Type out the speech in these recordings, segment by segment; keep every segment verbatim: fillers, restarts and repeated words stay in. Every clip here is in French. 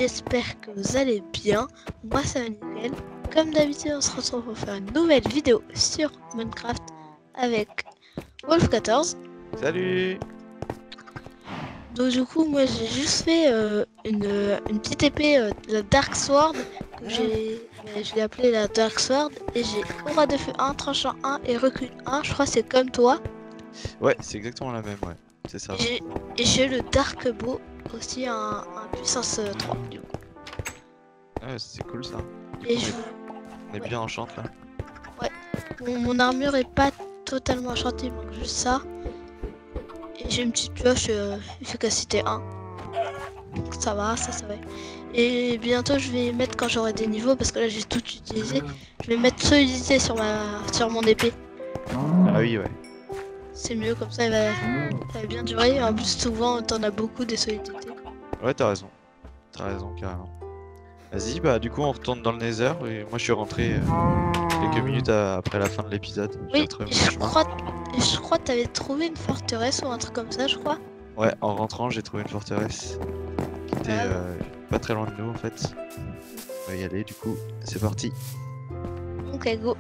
j'espère que vous allez bien. Moi ça va nickel. Comme d'habitude on se retrouve pour faire une nouvelle vidéo sur Minecraft avec Wolf quatorze. Salut. Donc du coup moi j'ai juste fait euh, une, une petite épée, euh, la Dark Sword, que j'ai, euh, je l'ai appelée la Dark Sword, et j'ai aura de feu un, tranchant un et recul un, je crois que c'est comme toi. Ouais, c'est exactement la même, ouais. C'est ça. Et j'ai, et j'ai le Dark Bow aussi, un, un puissance euh, trois du coup. Ouais, c'est cool ça. Du Et coup, je... on est ouais. bien en chante là. Mon, mon armure est pas totalement enchantée, il manque juste ça. Et j'ai une petite pioche euh, efficacité un. Donc ça va, ça, ça va. Et bientôt je vais mettre, quand j'aurai des niveaux, parce que là j'ai tout utilisé, je vais mettre solidité sur ma sur mon épée. Ah oui, ouais. C'est mieux, comme ça elle va, ça va bien durer. En plus souvent t'en as beaucoup des solidités. Ouais, t'as raison. T'as raison, carrément. Vas-y, bah du coup on retourne dans le Nether et moi je suis rentré euh, quelques minutes à- après la fin de l'épisode. J'ai Oui, retrouvé mon je chemin. crois, je crois que t'avais trouvé une forteresse ou un truc comme ça, je crois. Ouais, en rentrant j'ai trouvé une forteresse qui était Ah. euh, pas très loin de nous en fait. On va y aller du coup, c'est parti. Ok, go.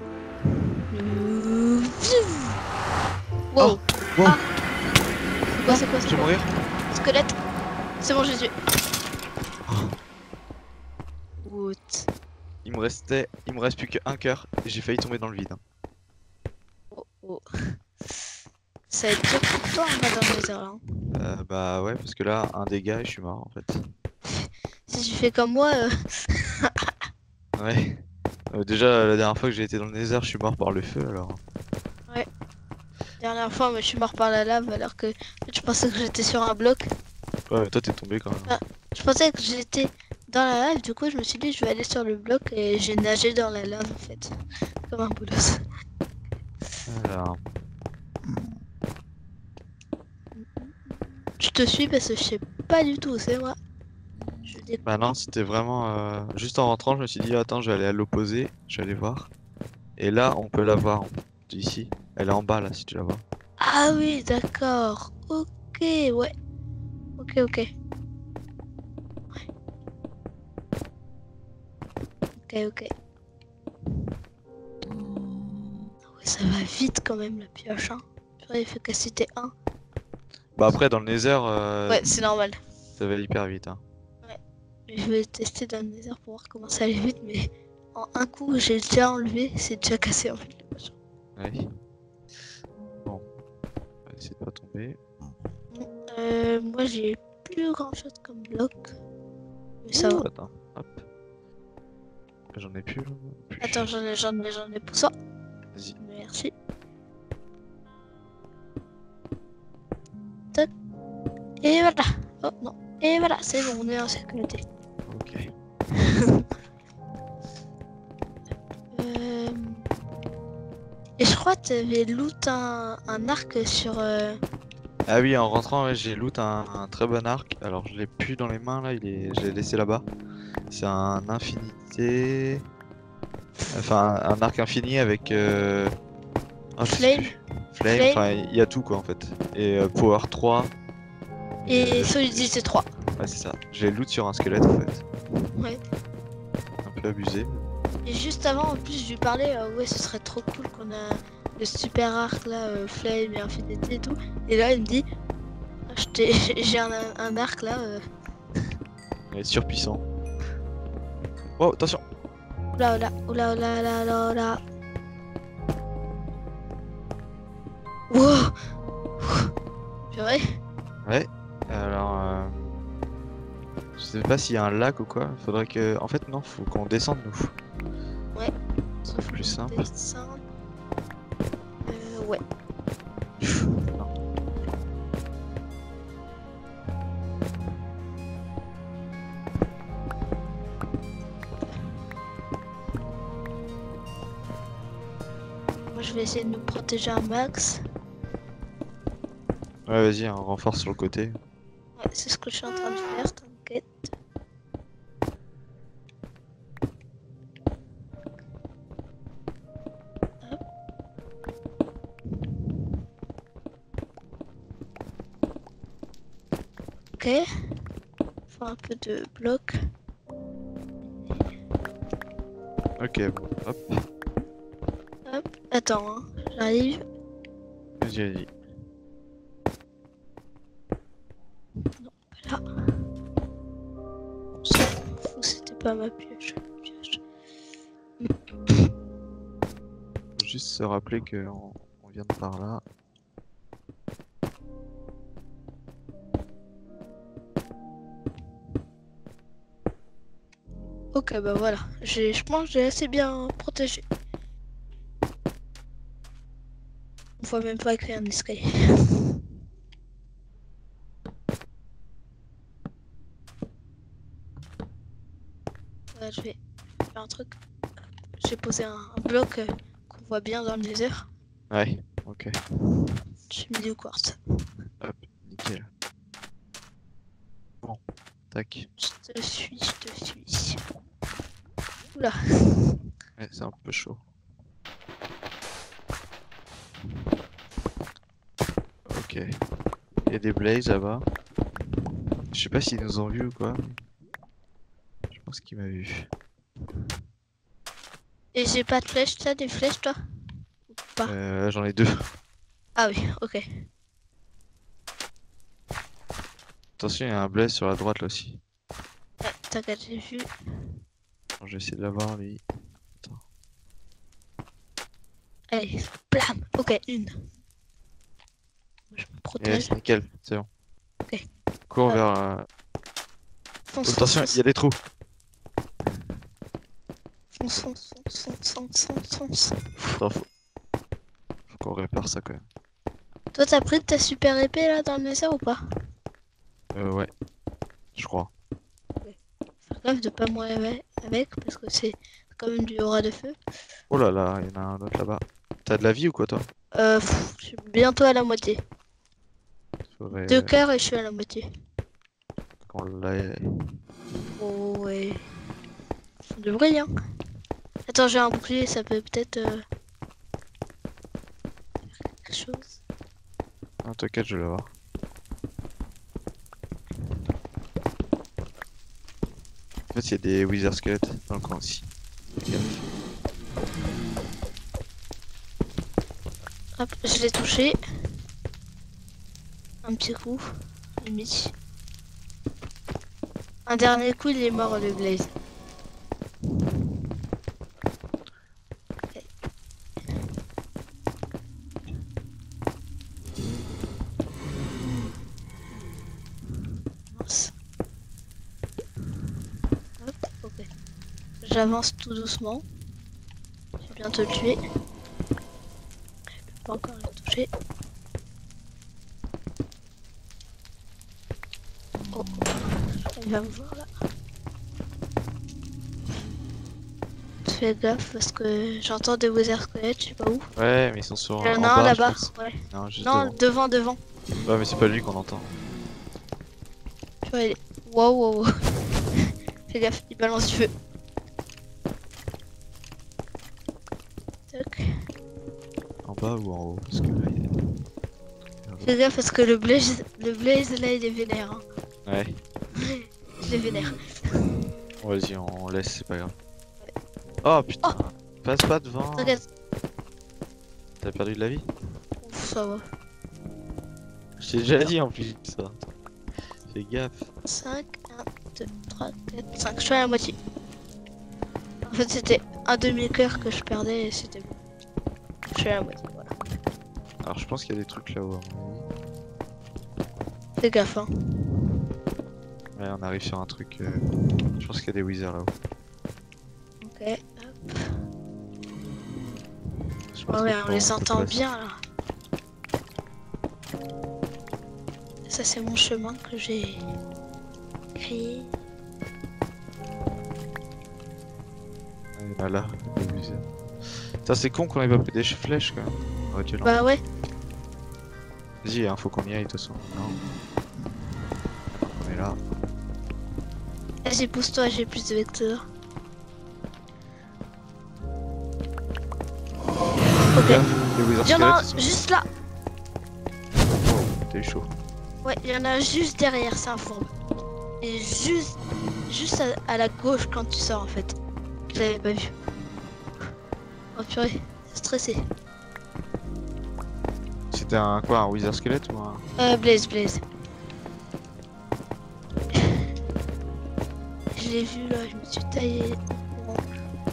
Wow. Oh, wow. Ah. C'est quoi, c'est quoi, Je c'est vais quoi? mourir. Squelette. C'est bon, j'ai tué. Oh. What? Il me restait, il me reste plus qu'un cœur et j'ai failli tomber dans le vide. hein. Oh, oh. Ça va être dur pour toi, on va dans le désert là. hein. Euh, bah ouais, parce que là, un dégât et je suis mort en fait. Si tu fais comme moi, euh... Ouais. Euh, déjà, la dernière fois que j'ai été dans le Nether, je suis mort par le feu alors. ouais. Dernière fois, moi, je suis mort par la lave alors que je pensais que j'étais sur un bloc. Ouais, mais toi t'es tombé quand même. Ah, je pensais que j'étais dans la lave, du coup, je me suis dit, je vais aller sur le bloc et j'ai nagé dans la lave en fait. Comme un bolos. Alors, Je te suis parce que je sais pas du tout où c'est moi. Je découvre. bah non, c'était vraiment euh, juste en rentrant, je me suis dit, attends, je vais aller à l'opposé, je vais aller voir. Et là, on peut la voir en- d'ici. Elle est en bas là, si tu la vois. Ah oui, d'accord. Ok, ouais. Ok, ok. Ok, ok. Ouais, ça va vite quand même la pioche. Hein. Purée, efficacité un. Bah après, dans le Nether, euh, Ouais, c'est normal. ça va hyper vite. Hein. Je vais tester dans le Nether pour voir comment ça allait vite, mais en un coup, j'ai déjà enlevé, c'est déjà cassé en fait. le machin. Ouais. Bon, on va essayer de pas tomber. Euh, moi, j'ai plus grand chose comme bloc. Mais ça Ouh, va. attends, hop. J'en ai plus là. non plus. Attends, j'en ai, j'en ai, j'en ai pour ça. Vas-y. Merci. Tac. Et voilà. Oh non. Et voilà, c'est bon, on est en sécurité. Ok. Euh... Et je crois que t'avais loot un, un arc sur... Euh... Ah oui, en rentrant, ouais, j'ai loot un, un très bon arc. Alors, je l'ai plus dans les mains là, il est, je l'ai laissé là-bas. C'est un infinité. Enfin, un arc infini avec. Euh... ah, je sais Flame. plus. Flame, Flame. enfin, il y a tout quoi en fait. Et euh, Power trois. Et euh, solidité trois. Ouais, c'est ça. J'ai loot sur un squelette en fait. Ouais. Un peu abusé. Et juste avant, en plus, je lui parlais, euh, ouais, ce serait trop cool qu'on a le super arc là, euh, Flame et Infinité et tout. Et là, il me dit, je t'ai- j'ai un, un arc là. Euh... Il est surpuissant. Oh, attention! Oula, oula, oula, oula, oula, oula, oula. Wow! Purée. Ouais. Alors. Euh... Je sais pas s'il y a un lac ou quoi. Faudrait que. En fait, non, faut qu'on descende nous. Ouais. Sauf Plus simple. descendre. Euh, ouais. Non. Moi, je vais essayer de nous protéger un max. Ouais, vas-y, on renforce sur le côté. Ouais, c'est ce que je suis en train de faire, t'inquiète. Hop. Ok. Faut un peu de bloc. Ok, hop, Hop, attends, hein. J'arrive. vas-y, vas-y. Là. On s'en fout, c'était pas ma pioche. pioche. Faut juste se rappeler qu'on on vient de par là. Ok, bah voilà. J'ai- Je pense que j'ai assez bien protégé. On voit même pas qu'il y a un escalier. Ouais, je vais faire un truc. J'ai posé un, un bloc euh, qu'on voit bien dans le désert. Ouais, ok, J'ai mis du quartz. hop, nickel. Bon, tac. Je te suis, je te suis. Oula. Ouais, c'est un peu chaud. Ok. Il y a des blazes là-bas. Je sais pas s'ils nous ont vus ou quoi. Je pense qu'ils m'ont vu. Et j'ai pas de flèches, t'as des flèches toi? Ou pas? Euh, j'en ai deux. Ah oui, ok. Attention, il y a un blaze sur la droite là aussi. Ouais, t'inquiète, j'ai vu. Attends, je vais essayer de l'avoir lui. Attends. Allez, blam. Ok, une. Je me protège. Yes, nickel, c'est bon. Ok. Cours Ah. vers. euh, Fonce, Oh, fonce, attention, fonce. il y a des trous. Fonce, fonce, fonce, fonce, fonce, fonce, fonce. Attends, faut... faut qu'on répare ça quand même. Toi, t'as pris ta super épée là dans le désert ou pas? Euh, ouais, je crois. Faire gaffe de pas mourir avec, avec, parce que c'est quand même du aura de feu. Oh là là, il y en a un autre là-bas. T'as de la vie ou quoi toi? Euh, pff, je suis bientôt à la moitié. Faudrait Deux euh, cœurs et je suis à la moitié. qu'on l'aille. Oh ouais. Ça devrait, hein. Attends, j'ai un bouclier, ça peut peut-être euh... faire quelque chose. Non, t'inquiète, je vais l'avoir. En fait, il y a des wizard squelettes dans le coin aussi. Fais gaffe. Hop, je l'ai touché. Un petit coup, limite. Un dernier coup, il est mort le blaze. Ok. Mince. Hop, ok. J'avance tout doucement. Je vais bientôt le tuer. Je peux pas encore le toucher. Oh, il va me voir là. Fais gaffe parce que j'entends des wizard squelettes, je sais pas où. Ouais, mais ils sont sur Il y en en a un bas, je là-bas. pense. Ouais. Non, juste Non, devant. devant, devant. Ouais, mais c'est pas lui qu'on entend. Tu vois, il est... Wow, wow, wow. Fais gaffe, il balance du feu. Tac. En bas ou en haut? Parce que là, il est... Fais gaffe parce que le blaze, le blaze là, il est vénère. Hein. Ouais. Je l'ai vénère. Bon, vas-y, on laisse, c'est pas grave. Oh putain, passe pas devant. Regarde. T'as perdu de la vie? Ouf, ça va. Je t'ai déjà dit en plus ça. Fais gaffe. cinq, un, deux, trois, quatre, cinq. Je suis à la moitié. En fait, c'était un demi-cœur que je perdais et c'était bon. Je suis à la moitié, voilà. Alors je pense qu'il y a des trucs là-haut à mon avis. Fais gaffe, hein. Ouais, on arrive sur un truc. Euh... Je pense qu'il y a des wizards là-haut. Ok, hop. Je sais pas Oh, trop ouais, comment on les peut entend passer. bien là. Ça, c'est mon chemin que j'ai créé. Ah, il y en a là, des wizards. Putain, c'est con qu'on ait pas pris des flèches quand même. On aurait dû l'en- Bah ouais. Vas-y, hein, faut qu'on y aille de toute façon. Non. On est là. Vas-y, pousse-toi, j'ai plus de vecteurs. Ok. Gaffe, les wizard Il y en a un squelettes, ils sont- juste là. Oh, t'as eu chaud. Ouais, il y en a juste derrière, c'est un fourbe. Et juste, juste à, à la gauche quand tu sors en fait. Je l'avais pas vu. Oh purée, c'est stressé. C'était un quoi, un Wither Skelette ou un... Euh, Blaze, Blaze. Je l'ai vu là, je me suis taillé en courant.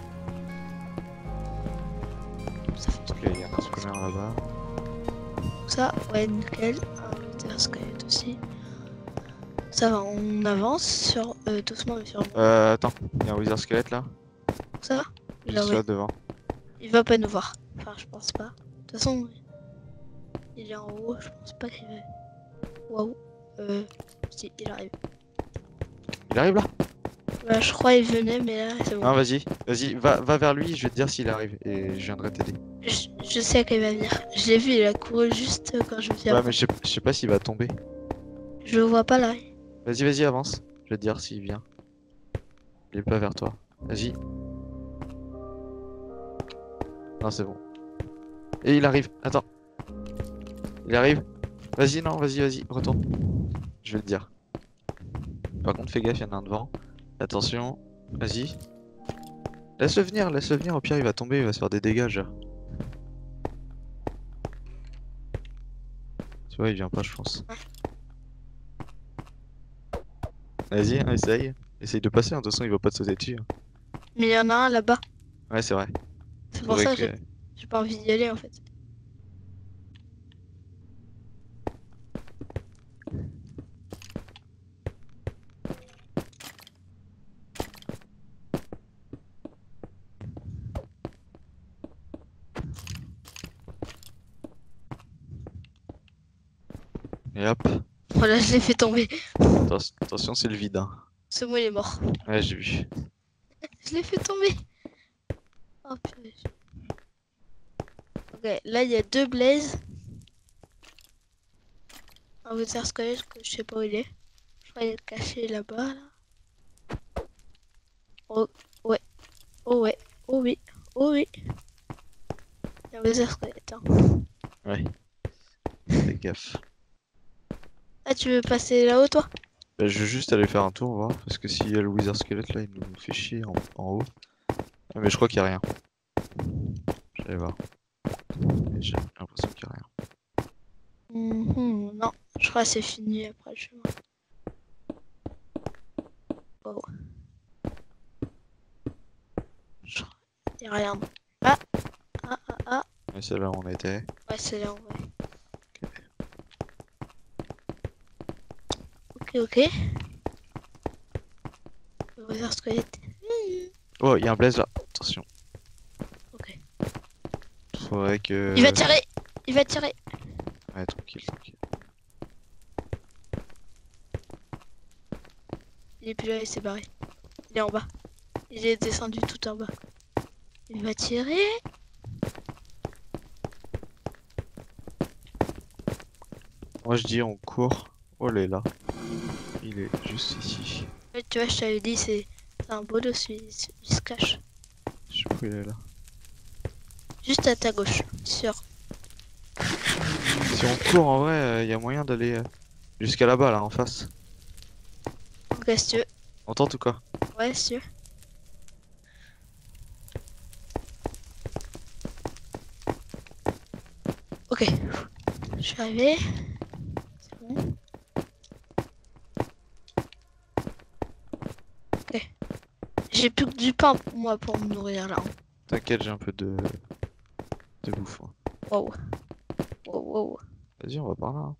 Ça fait Ok, il y a un spawner là-bas. ça, ouais, nickel. Un Wither Skelette aussi. Ça va, on avance sur, euh, doucement mais sûrement. Euh, attends, il y a un Wither Skelette là, Ça, juste là, là ouais. devant. Il va pas nous voir. Enfin, je pense pas. De toute façon, il est en haut, je pense pas qu'il va. Waouh. Euh, si, il arrive. Il arrive là? Bah, je crois qu'il venait, mais là, c'est bon. Non, vas-y, vas-y, va, va vers lui, je vais te dire s'il arrive et je viendrai t'aider. Je, je sais qu'il va venir. Je l'ai vu, il a couru juste quand je viens. Ouais, mais je sais, je sais pas s'il va tomber. Je le vois pas là. Vas-y, vas-y, avance. Je vais te dire s'il vient. Il est pas vers toi. Vas-y. Non, c'est bon. Et il arrive. Attends. Il arrive. Vas-y, non, vas-y, vas-y, retourne. Je vais te dire. Par contre, fais gaffe, il y en a un devant. Attention. Vas-y. Laisse-le venir, laisse-le venir. Au pire, il va tomber, il va se faire des dégâts, genre. Tu vois, il vient pas, je pense. Vas-y, hein, essaye. Essaye de passer, hein, de toute façon, il va pas te sauter dessus. hein. Mais il y en a un là-bas. Ouais, c'est vrai. C'est pour Faudrait ça que... que j'ai- j'ai pas envie d'y aller en fait. Et hop. Voilà, je l'ai fait tomber. Attention, attention, c'est le vide. Hein. Ce mot il est mort. Ouais, j'ai vu. Je l'ai fait tomber. Oh purée. Ok, là il y a deux blazes. Un Wither Skelette que je sais pas où il est. Je crois qu'il est caché là-bas. Là. Oh ouais. Oh ouais. Oh oui. Oh oui. Il y a un Wither Skelette. Hein. Ouais. Fais gaffe. Ah tu veux passer là-haut toi? Bah, je vais juste aller faire un tour, voir. Parce que s'il y a le Wither Skelette là, il nous fait chier en, en haut. Ah, mais je crois qu'il y a rien. Je vais aller voir. Mais j'ai l'impression qu'il y a rien. Mhm, non, je crois que c'est fini après le chemin. Oh. Je... Y a rien. Ah, ah, ah, ah. Ouais, c'est là où on était. Ouais, c'est là, ouais. Ok, ok. Le Wither Skelette. Mhm. Oh, il y a un Blaze là. Attention. Ok. Faudrait que. Il va tirer. Il va tirer. Ouais, tranquille, tranquille. Il est plus là, il s'est barré. Il est en bas. Il est descendu tout en bas. Il va tirer. Moi je dis on court. Oh là là. Il est juste ici. Ouais, tu vois, je t'avais dit, c'est c'est un beau dos, il, il se cache. Je sais pas où il est là. Juste à ta gauche, sûr. Si on court en vrai, il y a moyen d'aller euh, jusqu'à là-bas là en face. Ok, si tu veux. On tente ou quoi? Ouais, si tu veux. Ok. Je suis arrivé. C'est bon. Ok. J'ai plus que du pain, moi, pour me nourrir là. T'inquiète, j'ai un peu de, de bouffe. hein. Wow. Wow, wow. Vas-y, on va par là. hein.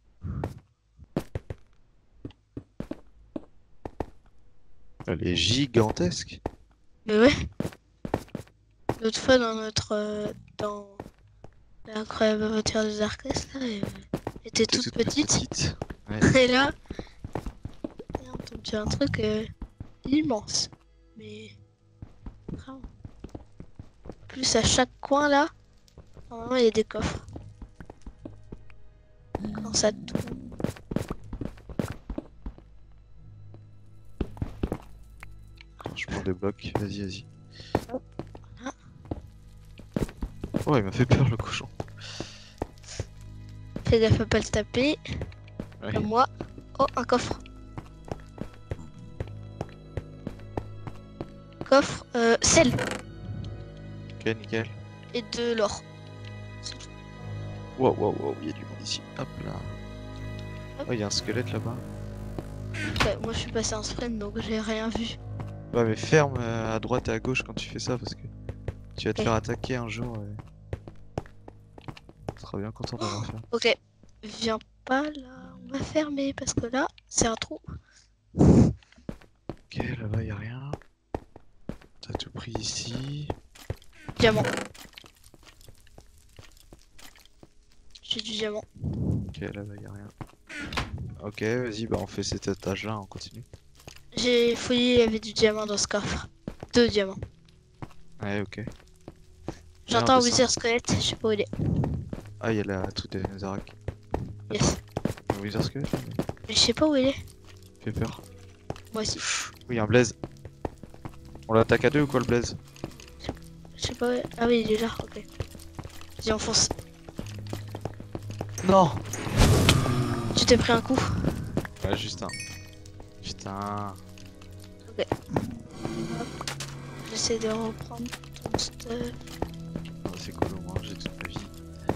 Elle est gigantesque. Mais ouais. L'autre fois, dans notre. euh, dans. L'incroyable aventure des Arcas, là, elle était T'es toute petite. petite. Ouais. Et là. On tombe sur un truc euh, immense. Mais. Vraiment. En plus, à chaque coin là, normalement, il y a des coffres. Quand ça tourne. Je prends des blocs. Vas-y, vas-y. Voilà. Oh, il m'a fait peur le cochon. Fais gaffe à pas le taper. Ouais. Comme moi. Oh, un coffre. Coffre, euh, sel. Ok, nickel. Et de l'or. C'est tout. Wow, wow, wow, il y a du monde ici. Hop là. Hop. Oh, il y a un squelette là-bas. Ouais, moi je suis passé en sprint donc j'ai rien vu. Ouais, mais ferme euh, à droite et à gauche quand tu fais ça parce que tu vas te Ok. faire attaquer un jour. Et... Tu seras bien content d'avoir fait. Ok, viens pas là, on va fermer parce que là c'est un trou. Ok, là-bas, il a rien. T'as tout pris ici. Diamant. J'ai du diamant. Ok, là-bas, il a rien. Ok, vas-y, bah on fait cet étage-là, on continue. J'ai fouillé, il y avait du diamant dans ce coffre. Deux diamants. Ouais, ok. J'entends un descend. Wither Squelette, je sais pas où il est. Ah, il y a la truc de Netherrack. Yes. Un Wither Squelette là, mais Mais je sais pas où il est. fait peur. Moi aussi. Oui, un Blaze. On l'attaque à deux ou quoi le Blaze? Je sais pas où il est. Ah oui, il est là, ok. Vas-y, enfonce. Non. Tu t'es pris un coup. Ouais, juste un. Putain. J'essaie de reprendre ton stuff. Oh, c'est cool au moins, j'ai toute ma vie.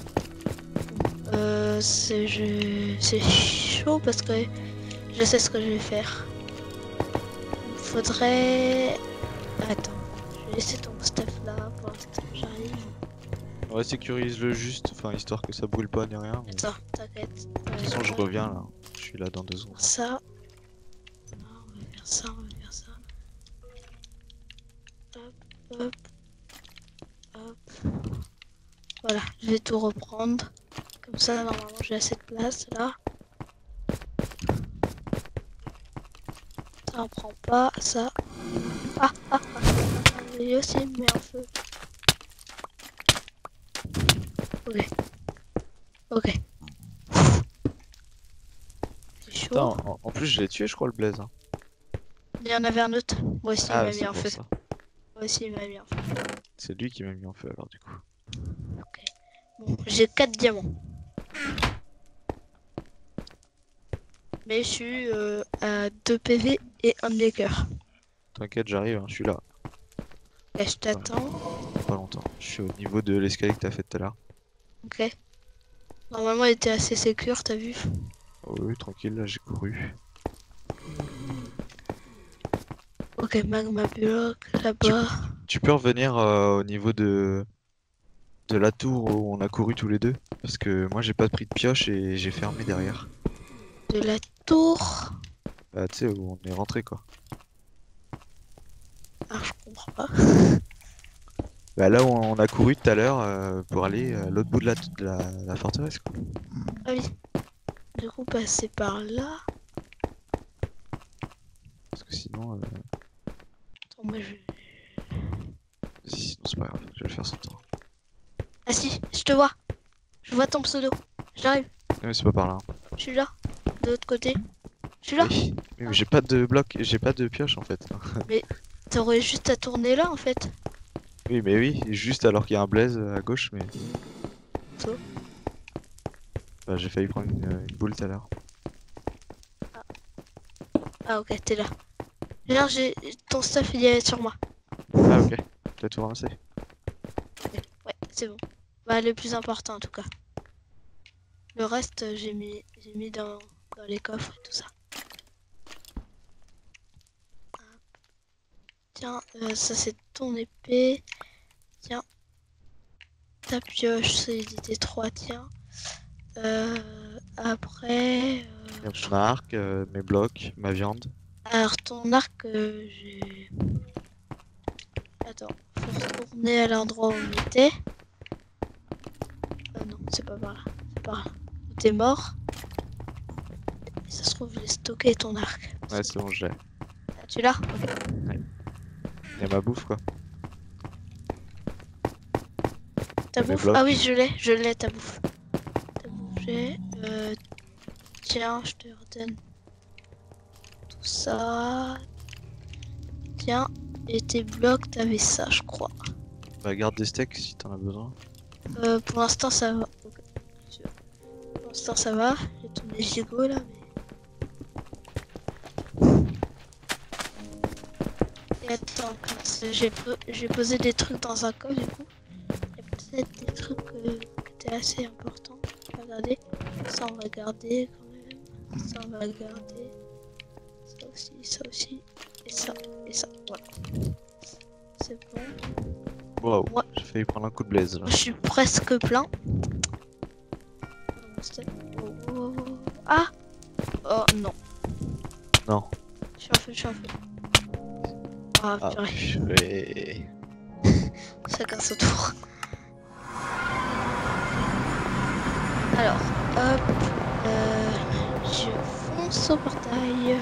Euh, c'est je... c'est chaud parce que je sais ce que je vais faire. Il faudrait... Attends, je vais laisser ton stuff là pour l'instant, j'arrive. Ouais, sécurise le juste, enfin histoire que ça brûle pas ni rien. Mais... Attends, t'inquiète. De toute façon, je reviens là. Je suis là dans deux secondes. Ça. Non, on va faire ça, on va faire ça. Hop, hop, hop. Voilà, je vais tout reprendre. Comme ça, normalement, j'ai assez de place là. Ça en prend pas, ça. Ah, ah, ah. Lui aussi, il me met en feu. Ok. Ok. C'est chaud. Putain, en, en plus, je l'ai tué, je crois, le Blaze. Hein. Il y en avait un autre. Moi aussi, il Ah, m'a c'est mis en pour feu. ça. Moi aussi, il m'a mis en feu. C'est lui qui m'a mis en feu alors, du coup. Ok. Bon, j'ai quatre diamants. Mais je suis euh, à deux P V et un de cœur. T'inquiète, j'arrive, hein, je suis là. Et je t'attends. Pas longtemps. Je suis au niveau de l'escalier que t'as fait tout à l'heure. Ok. Normalement, il était assez sécure, t'as vu? Oh, oui, tranquille, là, j'ai couru. Ok, magma block là-bas. Tu peux revenir euh, au niveau de... de la tour où on a couru tous les deux? Parce que moi, j'ai pas pris de pioche et j'ai fermé derrière. De la tour. Bah, tu sais, où on est rentré, quoi. Ah, je comprends pas. Bah, là où on a couru tout à l'heure euh, pour aller à l'autre bout de la, de la, la forteresse, quoi. Ah oui. Du coup, passer par là. Parce que sinon... Euh... Attends, moi je. Si, sinon, c'est pas grave, je vais le faire sans temps. Ah si, je te vois. Je vois ton pseudo. J'arrive. Non, mais c'est pas par là. Hein. Je suis là. De l'autre côté. Je suis là. Oui, oui, mais j'ai pas de bloc, j'ai pas de pioche en fait. T'aurais juste à tourner là en fait. Oui, mais oui, juste alors qu'il y a un blaze à gauche, mais. Toi. Bah, j'ai failli prendre une, une boule tout à l'heure. Ah ok, t'es là. Genre, j'ai ton stuff il est sur moi. Ah, ok, t'as tout ramassé. Ok, ouais, c'est bon. Bah, le plus important en tout cas. Le reste, euh, j'ai mis, j'ai mis dans, dans les coffres et tout ça. Hop. Tiens, euh, ça c'est ton épée. Tiens. Ta pioche, c'est édité trois, tiens. Euh, après... Il y Euh, a mon arc, euh, mes blocs, ma viande. alors, ton arc, euh, j'ai... Attends, faut retourner à l'endroit où on était. Ah non, c'est pas par là. C'est par là. Où t'es mort. Et ça se trouve, j'ai stocké ton arc. Ouais, c'est bon, je l'ai. Ah, tu l'as? Ok. Il y a ma bouffe quoi. Ta Mes bouffe? blocs. Ah oui, je l'ai, je l'ai, ta bouffe. Ta bouffe, j'ai. Euh, tiens, je te redonne tout ça. Tiens, et tes blocs, t'avais ça, je crois. Bah, garde des steaks si t'en as besoin. Euh, pour l'instant, ça va. Ok. Pour l'instant, ça va. J'ai tous mes gigots là, mais. Et attends, j'ai po posé des trucs dans un coffre du coup. peut-être des trucs euh, qui étaient assez importants. Regardez, ça on va garder quand même. Ça on va garder. Ça aussi, ça aussi. Et ça, et ça. Voilà. C'est bon. Waouh, Ouais. j'ai failli prendre un coup de blaze là. Je suis presque plein. Oh, oh, oh. Ah! Oh non. Non. Je suis en feu, je suis en feu. Ah, Ah, purée. purée. Chacun son tour. Alors, hop. Euh, je fonce au portail.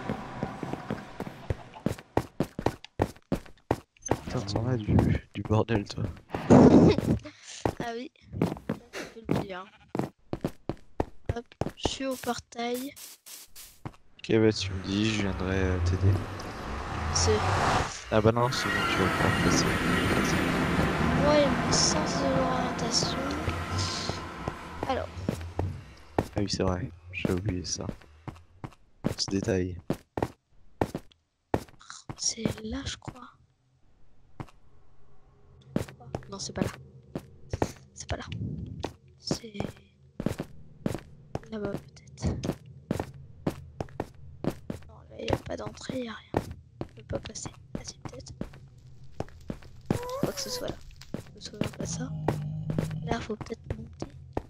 Putain, t'en as du, du bordel toi. Ah oui. Ça, tu peux le dire. Hop, je suis au portail. Ok, bah tu me dis, je viendrai euh, t'aider. C'est. Ah bah non, c'est bon, tu vas pouvoir passer. Ouais, mon sens de l'orientation. Alors, Ah oui, c'est vrai, j'ai oublié ça. Ce détail. c'est là, je crois. Non, c'est pas là. C'est pas là. C'est là-bas peut-être. Non, là il n'y a pas d'entrée, il n'y a rien. Je peux pas passer. Ah si, peut-être. Je crois que ce soit là. Je me souviens pas ça. Là, faut peut-être monter.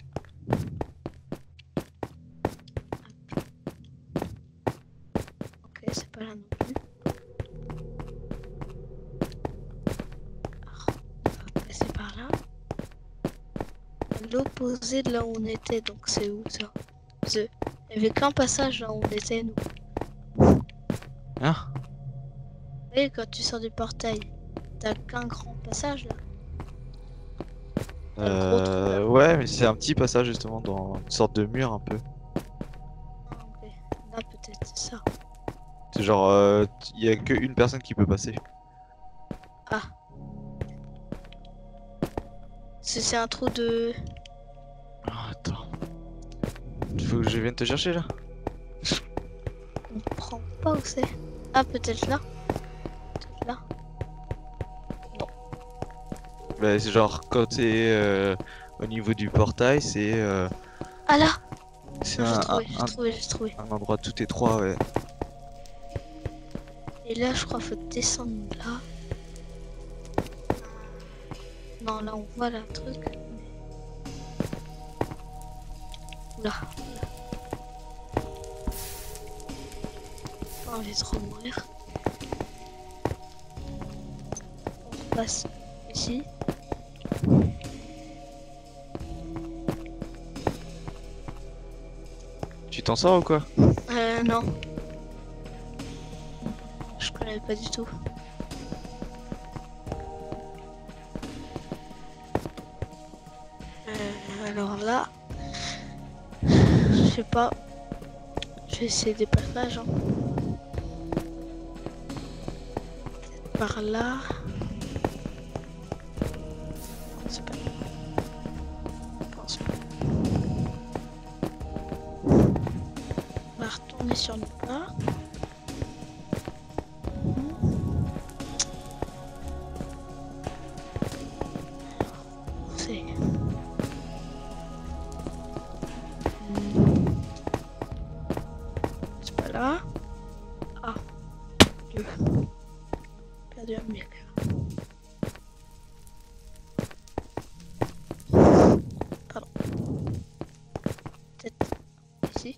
Hop. Ok, c'est pas là non plus. Alors, on va passer par là. L'opposé de là où on était, donc c'est où ça? The. Il n'y avait qu'un passage là où on était, nous. Hein? Vous voyez, quand tu sors du portail, t'as qu'un grand passage là. T'as le gros trou, là. Euh... Ouais, mais c'est un petit passage justement dans une sorte de mur un peu. Ah, ok. Là, peut-être, c'est ça. C'est genre, euh, il y a qu'une personne qui peut passer. Ah. C'est c'est un trou de. Ah, attends. Il faut que je vienne te chercher là? On comprend pas où c'est. Ah, peut-être là. Peut-être là. Bah, c'est genre, quand t'es euh, au niveau du portail, c'est euh, Ah là! c'est Non, j'ai un, trouvé, un- j'ai un- trouvé, j'ai trouvé. un endroit tout étroit, ouais. Et là, je crois qu'il faut descendre là. Non, là, on voit le truc. Là. Pas envie de remourir. On passe ici. Tu t'en sors ou quoi? Euh, non. Je connais pas du tout. Euh, alors là, je sais pas. Je vais essayer des passages. Hein. Peut-être par là. Non, c'est pas là. Je pense pas. On va retourner sur nos pas. C'est. C'est pas là. Ah. Dieu. Perdu un mec. Pardon. Peut-être ici.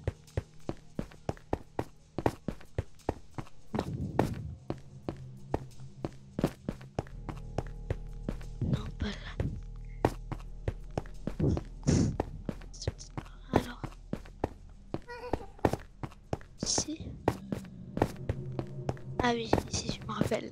Non. Non, pas là. C'est peut-être par là, alors. Ici. Ah oui, ici, je me rappelle.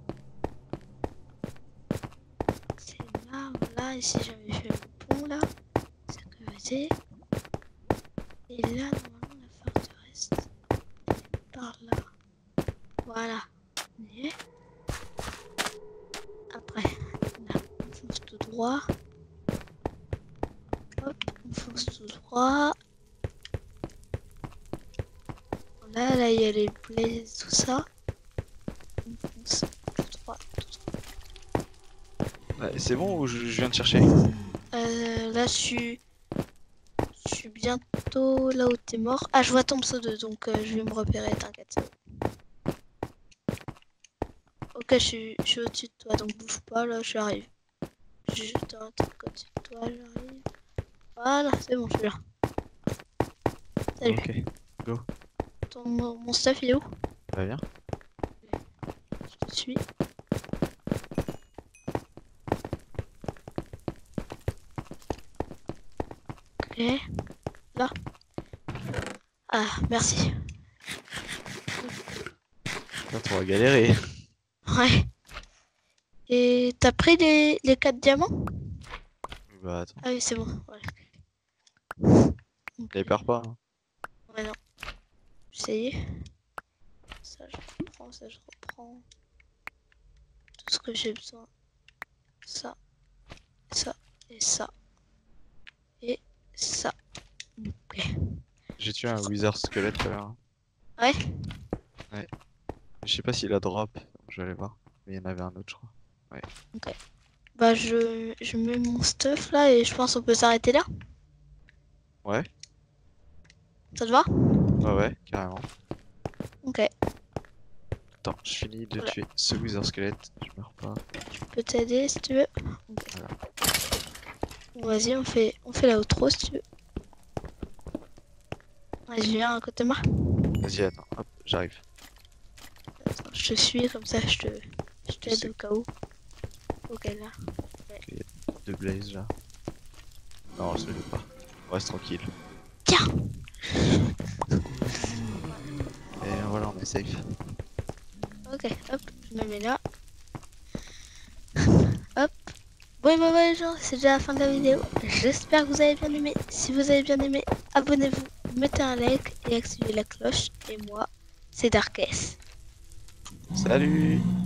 C'est là, voilà, ici j'avais fait le pont là. Sécurité. Et là, normalement, la forteresse est par là. Voilà. On y est. Après, là, on fonce tout droit. Hop, on fonce tout droit. Là, là, il y a les blazes, tout ça. On fonce tout droit, tout droit. Ouais, c'est bon ou je, je viens de chercher? Euh, là, je suis... Je suis bientôt là où t'es mort. Ah, je vois ton pseudo, donc euh, je vais me repérer, t'inquiète. Ok, je suis, je suis au-dessus de toi, donc bouge pas, là, j'arrive. Je suis juste un truc au-dessus de toi, j'arrive. Voilà, c'est bon, je suis là. Salut. Ok, go. Ton, mon mon stuff, il est où? Bah viens. Je te suis. Ok. Là. Ah, merci. Là, on va galérer. Ouais. Et t'as pris les, les quatre diamants? Bah attends, Ah oui, c'est bon. Ouais. Ok. les perds pas. Hein. Ouais, non. Ça y est. Ça, je reprends, ça, je reprends. Tout ce que j'ai besoin. Ça, ça, et ça. Et ça. Ok. J'ai tué un wizard squelette tout à l'heure. Ouais. Ouais. Je sais pas s'il a drop, je vais aller voir. Mais il y en avait un autre, je crois. Ouais. Ok. Bah, je, je mets mon stuff là et je pense qu'on peut s'arrêter là. Ouais, Ça te va? ouais, ouais, carrément. Ok. Attends, je finis de Voilà. tuer ce wizard squelette, je meurs pas. Je peux t'aider si tu veux. Ok. Voilà. Bon, vas-y, on fait, on fait la outro si tu veux. Vas-y, viens à côté de moi. Vas-y, attends, hop, j'arrive. Attends, je te suis comme ça, je te, je t'aide sais. au cas où. Ok, là. De blaze là. Non, je ne veux pas. On reste tranquille. Tiens! Et voilà, on est safe. Ok, hop, je me mets là. Hop. Bon, bah, ouais, les gens, c'est déjà la fin de la vidéo. J'espère que vous avez bien aimé. Si vous avez bien aimé, abonnez-vous, mettez un like et activez la cloche. Et moi, c'est Darkest. Salut!